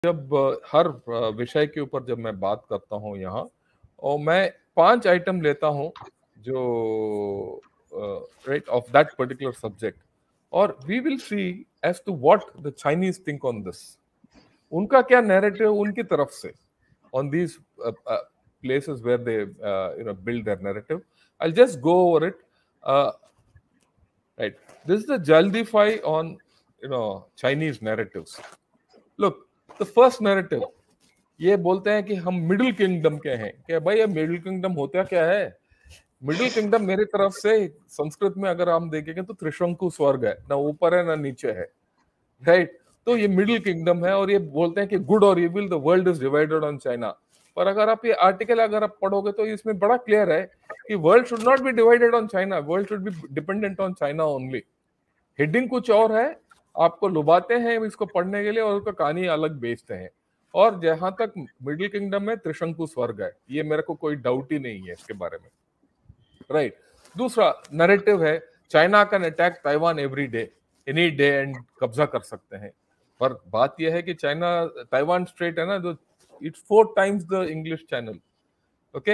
जब हर विषय के ऊपर जब मैं बात करता हूँ यहाँ और मैं 5 आइटम लेता हूँ जो right of that particular subject और we will see as to what the Chinese think on this. उनका क्या नैरेटिव उनकी तरफ से on these places where they build their narrative. I'll just go over it. Right, this is the Jaldify on Chinese narratives. Look, the first narrative ये बोलते हैं कि हम मिडिल किंगडम के हैं। क्या भाई ये मिडिल किंगडम होता क्या है? मिडिल किंगडम मेरी तरफ से संस्कृत में अगर हम देखेंगे तो त्रिशंकु स्वर्ग है, ना ऊपर है ना नीचे है, राइट? तो ये मिडिल किंगडम है और ये बोलते हैं कि गुड और evil the world is divided on China. पर अगर आप ये आर्टिकल अगर आप पढ़ोगे तो इसमें बड़ा क्लियर है कि world should not be divided on China, world should be dependent on China only. Heading कुछ और है, आपको लुभाते हैं इसको पढ़ने के लिए और उसका कहानी अलग बेचते हैं। और जहां तक मिडिल किंगडम में त्रिशंकु स्वर्ग है, ये मेरे को कोई डाउट ही नहीं है इसके बारे में, राइट? दूसरा नैरेटिव है China can attack Taiwan every day, any day and कब्जा कर सकते हैं। पर बात यह है कि चाइना ताइवान स्ट्रेट है ना, जो it's 4 times the English channel, okay?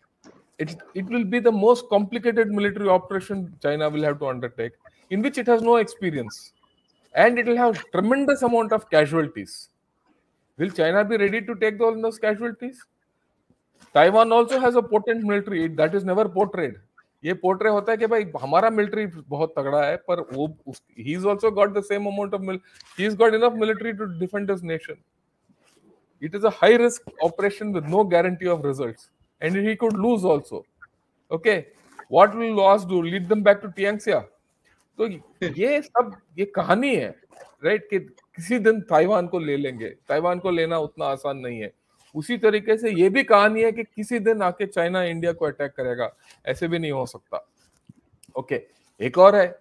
It will be the most complicated military operation China will have to undertake, in which it has no experience, and it will have tremendous amount of casualties. Will China be ready to take all those casualties? Taiwan also has a potent military that is never portrayed. ये portray होता है कि भाई हमारा military बहुत तगड़ा है, पर वो he is also got the same amount of he has got enough military to defend his nation. It is a high risk operation with no guarantee of results, and he could lose also. Okay, what will loss do? Lead them back to Tianxia. तो ये सब ये कहानी है, right? कि किसी दिन Taiwan को ले लेंगे। ताइवान को लेना उतना आसान नहीं है। उसी तरीके से ये भी कहानी है कि किसी दिन आके चाइना इंडिया को अटैक करेगा, ऐसे भी नहीं हो सकता। ओके, एक और है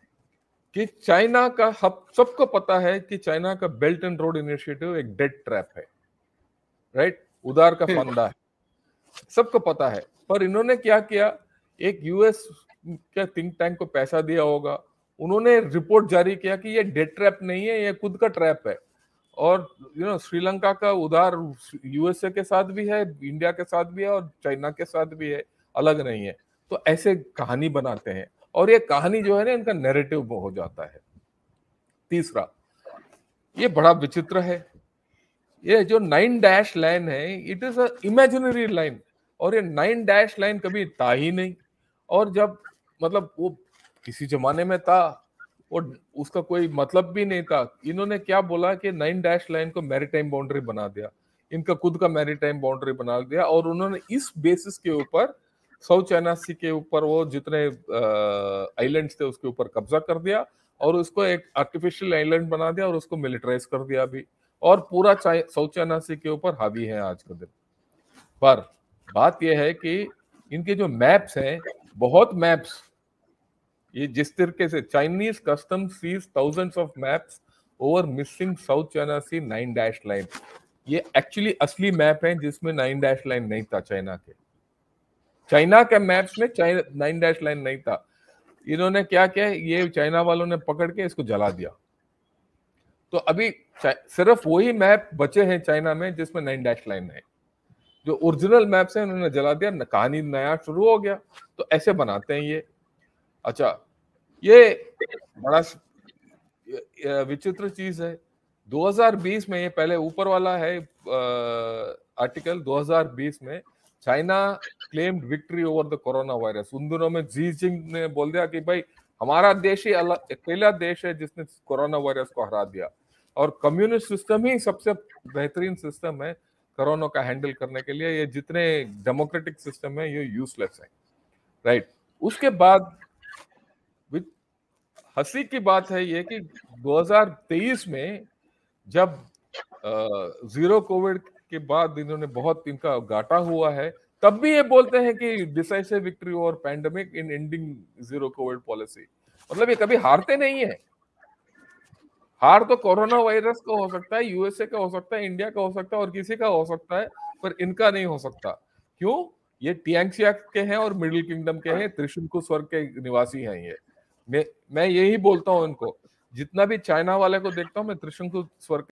कि चाइना का सबको पता है कि चाइना का बेल्ट एंड रोड इनिशिएटिव एक डेड ट्रैप है, राइट? उधार का फंदा है, सबको पता है। पर इन्होंने क्या किया, एक यूएस के थिंक टैंक को पैसा दिया होगा, उन्होंने रिपोर्ट जारी किया कि ये डेड ट्रैप नहीं है, ये खुद का ट्रैप है। और श्रीलंका का उधार यूएसए के साथ भी है, इंडिया के साथ भी है और चाइना के साथ भी है, अलग नहीं है। तो ऐसे कहानी बनाते हैं और ये कहानी जो है ना, इनका नैरेटिव हो जाता है। तीसरा, ये बड़ा विचित्र है, ये जो 9 डैश लाइन है, it is a imaginary line, और ये 9 डैश लाइन कभी था ही नहीं। और जब मतलब वो किसी जमाने में था, वो उसका कोई मतलब भी नहीं था। इन्होंने क्या बोला कि 9 डैश लाइन को मैरीटाइम बाउंड्री बना दिया, इनका खुद का मैरीटाइम बाउंड्री बना दिया, और उन्होंने इस बेसिस के ऊपर साउथ चाइना सी के ऊपर वो जितने आइलैंड्स थे उसके ऊपर कब्जा कर दिया और उसको एक आर्टिफिशियल आइलैंड बना दिया और उसको मिलिटराइज कर दिया भी, और पूरा साउथ चाइना सी के ऊपर हावी है आज के दिन। पर बात यह है कि इनके जो मैप्स हैं, बहुत मैप्स, ये जिस तरीके से Chinese customs seize thousands of maps over missing South China Sea 9 dash line, ये एक्चुअली असली मैप है जिसमें 9 डैश लाइन नहीं था। चाइना के मैप्स में 9 डैश लाइन नहीं था। इन्होंने क्या किया, ये चाइना वालों ने पकड़ के इसको जला दिया। तो अभी सिर्फ वही मैप बचे हैं चाइना में जिसमें 9 डैश लाइन है, जो ओरिजिनल मैप्स हैं उन्होंने जला दिया, कहानी नया शुरू हो गया। तो ऐसे बनाते हैं ये। अच्छा, ये बड़ा विचित्र चीज है। 2020 में, ये पहले ऊपर वाला है आर्टिकल, 2020 में China claimed victory over the coronavirus. उन दिनों में जी जिंग ने बोल दिया कि भाई हमारा देश ही अकेला देश है जिसने कोरोना वायरस को हरा दिया, और कम्युनिस्ट सिस्टम ही सबसे बेहतरीन सिस्टम है कोरोना का हैंडल करने के लिए, ये जितने डेमोक्रेटिक सिस्टम है ये यूजलेस है, राइट? उसके बाद हंसी की बात है ये कि 2023 में जब जीरो कोविड के बाद इन्होंने बहुत इनका घाटा हुआ है, तब भी ये बोलते हैं कि decisive victory over pandemic in ending zero COVID policy. मतलब ये कभी हारते नहीं है। हार तो कोरोना वायरस का हो सकता है, यूएसए का हो सकता है, इंडिया का हो सकता है और किसी का हो सकता है, पर इनका नहीं हो सकता। क्यों? ये टियांगशिया के हैं और मिडिल किंगडम के हैं, त्रिशंकु स्वर्ग के निवासी हैं ये। मैं यही बोलता हूं इनको, जितना भी चाइना वाले को देखता हूं मैं त्रिशंकु स्वर्ग